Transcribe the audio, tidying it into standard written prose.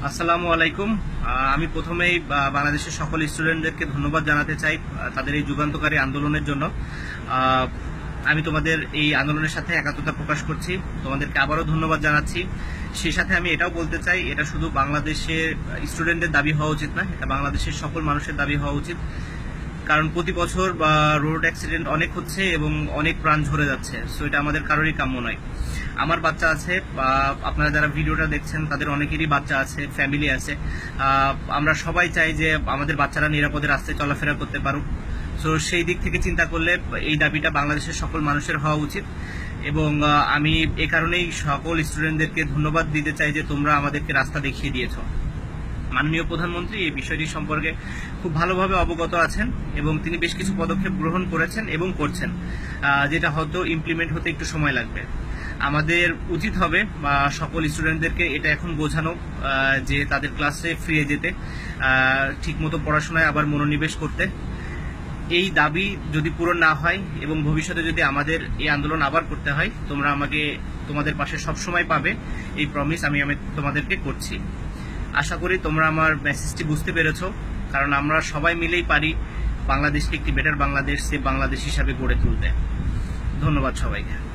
আসসালামু আলাইকুম। আমি প্রথমেই বাংলাদেশের সকল স্টুডেন্টদেরকে ধন্যবাদ জানাতে চাই তাদের এই যুগান্তকারী আন্দোলনের জন্য। আমি তোমাদের এই আন্দোলনের সাথে একাত্মতা প্রকাশ করছি, তোমাদেরকে আবারও ধন্যবাদ জানাচ্ছি। সেই সাথে আমি এটাও বলতে চাই, এটা শুধু বাংলাদেশের স্টুডেন্টদের দাবি হওয়া উচিত না, এটা বাংলাদেশের সকল মানুষের দাবি হওয়া উচিত। কারণ প্রতি বছর রোড অ্যাক্সিডেন্ট অনেক হচ্ছে এবং অনেক প্রাণ ঝরে যাচ্ছে, সো এটা আমাদের কারোরই কাম্য নয়। আমার বাচ্চা আছে, আপনারা যারা ভিডিওটা দেখছেন তাদের অনেকেরই বাচ্চা আছে, ফ্যামিলি আছে। আমরা সবাই চাই যে আমাদের বাচ্চারা নিরাপদে রাস্তায় চলাফেরা করতে পারুক। সো সেই দিক থেকে চিন্তা করলে এই দাবিটা বাংলাদেশের সকল মানুষের হওয়া উচিত। এবং আমি এ কারণেই সকল স্টুডেন্টদেরকে ধন্যবাদ দিতে চাই যে তোমরা আমাদেরকে রাস্তা দেখিয়ে দিয়েছো। মাননীয় প্রধানমন্ত্রী এই বিষয়টি সম্পর্কে খুব ভালোভাবে অবগত আছেন এবং তিনি বেশ কিছু পদক্ষেপ গ্রহণ করেছেন এবং করছেন, যেটা হয়তো ইমপ্লিমেন্ট হতে একটু সময় লাগবে। আমাদের উচিত হবে সকল স্টুডেন্টদেরকে এটা এখন বোঝানো যে তাদের ক্লাসে ফিরে যেতে, ঠিকমতো পড়াশোনায় আবার মনোনিবেশ করতে। এই দাবি যদি পূরণ না হয় এবং ভবিষ্যতে যদি আমাদের এই আন্দোলন আবার করতে হয়, তোমরা আমাকে তোমাদের পাশে সবসময় পাবে, এই প্রমিস আমি তোমাদেরকে করছি। আশা করি তোমরা আমার মেসেজটি বুঝতে পেরেছো, কারণ আমরা সবাই মিলেই পারি বাংলাদেশকে একটি বেটার বাংলাদেশ হিসাবে গড়ে তুলতে। ধন্যবাদ সবাইকে।